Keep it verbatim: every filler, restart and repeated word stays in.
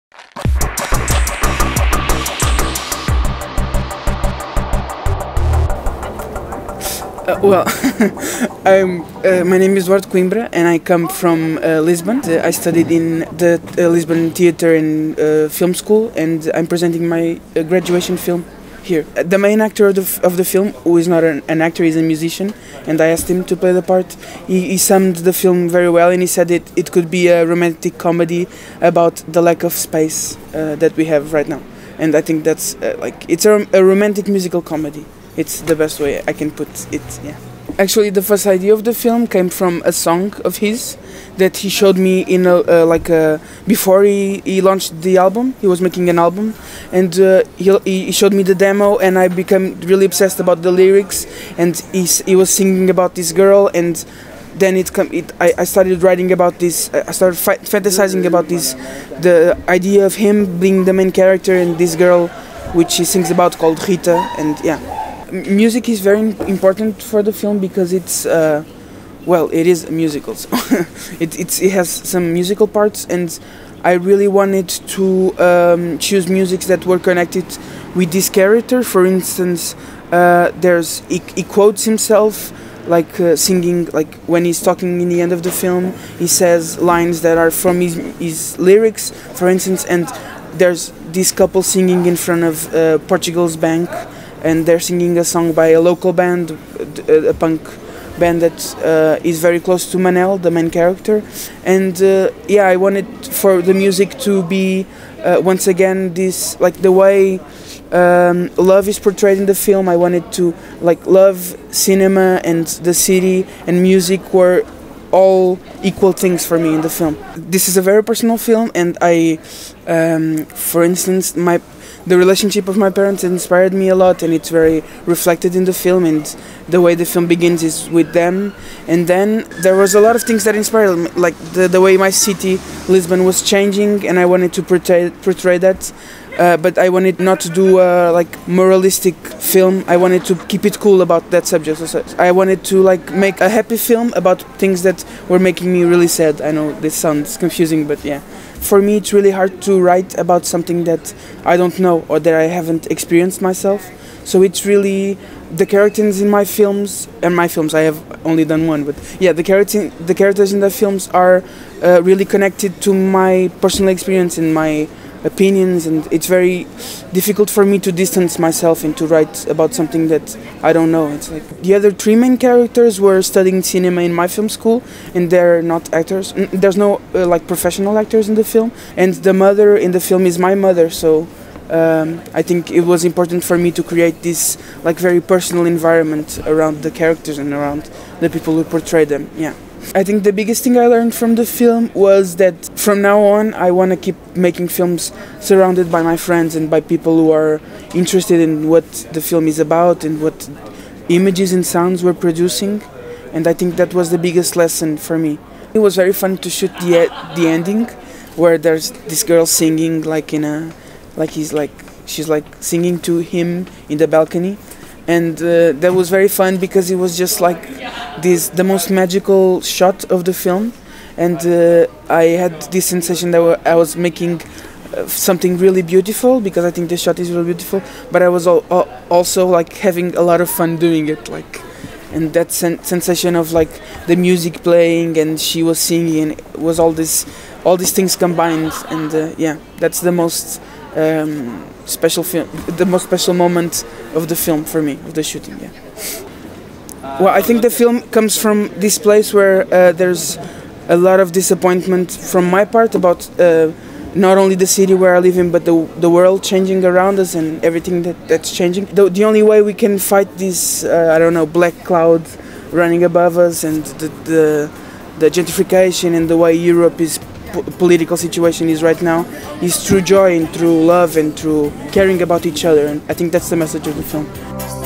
Uh, well, I'm, uh, my name is Eduardo Coimbra and I come from uh, Lisbon. Uh, I studied in the uh, Lisbon Theatre and uh, Film School, and I'm presenting my uh, graduation film here. Uh, the main actor of the, f of the film, who is not an, an actor, is a musician, and I asked him to play the part. He, he summed the film very well, and he said it, it could be a romantic comedy about the lack of space uh, that we have right now. And I think that's uh, like, it's a, a romantic musical comedy. It's the best way I can put it, yeah. Actually, the first idea of the film came from a song of his that he showed me in a, uh, like a, before he, he launched the album. He was making an album, and uh, he, he showed me the demo, and I became really obsessed about the lyrics, and he, he was singing about this girl, and then it, come, it I, I started writing about this, I started fantasizing about this, the idea of him being the main character and this girl which he sings about called Rita, and yeah. Music is very important for the film because it's, uh, well, it is a musical, so it, it's, it has some musical parts, and I really wanted to um, choose music that were connected with this character. For instance, uh, there's he, he quotes himself, like uh, singing, like when he's talking in the end of the film, he says lines that are from his, his lyrics, for instance, and there's this couple singing in front of uh, Portugal's bank, and they're singing a song by a local band, a punk band that uh, is very close to Manel, the main character. And uh, yeah, I wanted for the music to be uh, once again this, like the way um, love is portrayed in the film. I wanted to, like, love, cinema and the city and music were all equal things for me in the film. This is a very personal film, and I, um, for instance, my the relationship of my parents inspired me a lot, and it's very reflected in the film, and the way the film begins is with them. And then there was a lot of things that inspired me, like the, the way my city, Lisbon, was changing, and I wanted to portray, portray that. Uh, but I wanted not to do a like moralistic film. I wanted to keep it cool about that subject. So I wanted to like make a happy film about things that were making me really sad. I know this sounds confusing, but yeah. For me, it's really hard to write about something that I don't know or that I haven't experienced myself. So it's really the characters in my films, and my films, I have only done one, but yeah, the characters, the characters in the films are uh, really connected to my personal experience and my opinions, and it's very difficult for me to distance myself and to write about something that I don't know. It's like the other three main characters were studying cinema in my film school, and they're not actors. There's no uh, like professional actors in the film, and the mother in the film is my mother, so um, I think it was important for me to create this like very personal environment around the characters and around the people who portray them. Yeah. I think the biggest thing I learned from the film was that from now on I want to keep making films surrounded by my friends and by people who are interested in what the film is about and what images and sounds we're producing, and I think that was the biggest lesson for me. It was very fun to shoot the the ending where there's this girl singing like in a like he's like she's like singing to him in the balcony. And uh, that was very fun because it was just like this, the most magical shot of the film, and uh, I had this sensation that I was making uh, something really beautiful, because I think the shot is really beautiful. But I was al al also like having a lot of fun doing it, like, and that sen sensation of like the music playing and she was singing, and it was all this, all these things combined, and uh, yeah, that's the most. Um, special film, the most special moment of the film for me, of the shooting. Yeah. Well, I think the film comes from this place where uh, there's a lot of disappointment from my part about uh, not only the city where I live in, but the the world changing around us and everything that that's changing. The, the only way we can fight this, uh, I don't know, black cloud running above us, and the the, the gentrification and the way Europe is. Political situation is right now, is through joy and through love and through caring about each other, and I think that's the message of the film.